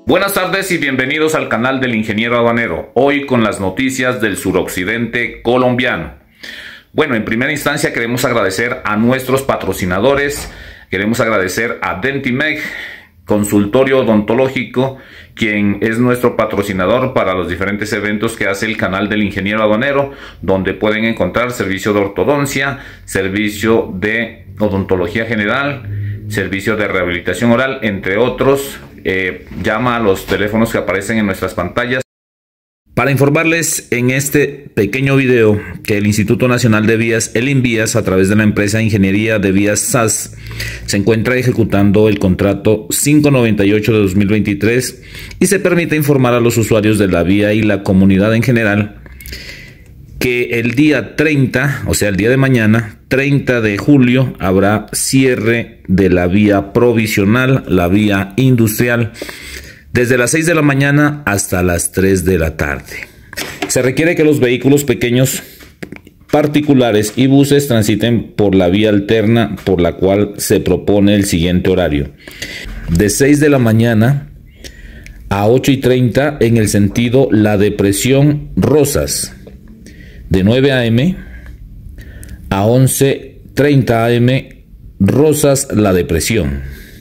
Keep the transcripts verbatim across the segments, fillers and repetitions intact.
Buenas tardes y bienvenidos al canal del Ingeniero Aduanero, hoy con las noticias del suroccidente colombiano. Bueno, en primera instancia queremos agradecer a nuestros patrocinadores, queremos agradecer a Dentimec, consultorio odontológico, quien es nuestro patrocinador para los diferentes eventos que hace el canal del Ingeniero Aduanero, donde pueden encontrar servicio de ortodoncia, servicio de odontología general, servicio de rehabilitación oral, entre otros. Eh, llama a los teléfonos que aparecen en nuestras pantallas. Para informarles en este pequeño video que el Instituto Nacional de Vías, el INVIAS, a través de la empresa Ingeniería de Vías S A S, se encuentra ejecutando el contrato quinientos noventa y ocho de dos mil veintitrés y se permite informar a los usuarios de la vía y la comunidad en general que el día treinta, o sea el día de mañana, treinta de julio, habrá cierre de la vía provisional, la vía industrial, desde las seis de la mañana hasta las tres de la tarde. Se requiere que los vehículos pequeños, particulares y buses transiten por la vía alterna por la cual se propone el siguiente horario: de seis de la mañana a ocho y treinta en el sentido La Depresión Rosas, de nueve a eme a once treinta a eme Rosas La Depresión,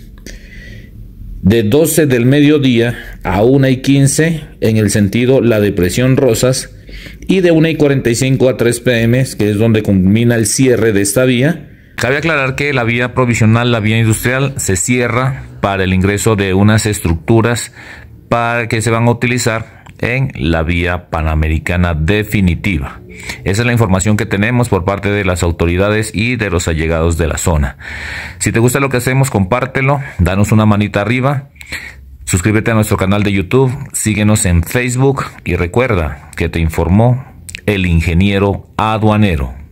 de doce del mediodía a una y quince en el sentido La Depresión Rosas, y de una y cuarenta y cinco a tres pe eme, que es donde culmina el cierre de esta vía. Cabe aclarar que la vía provisional, la vía industrial, se cierra para el ingreso de unas estructuras para que se van a utilizar en la vía panamericana definitiva. Esa es la información que tenemos por parte de las autoridades y de los allegados de la zona. Si te gusta lo que hacemos, compártelo, danos una manita arriba, suscríbete a nuestro canal de YouTube, síguenos en Facebook y recuerda que te informó el Ingeniero Aduanero.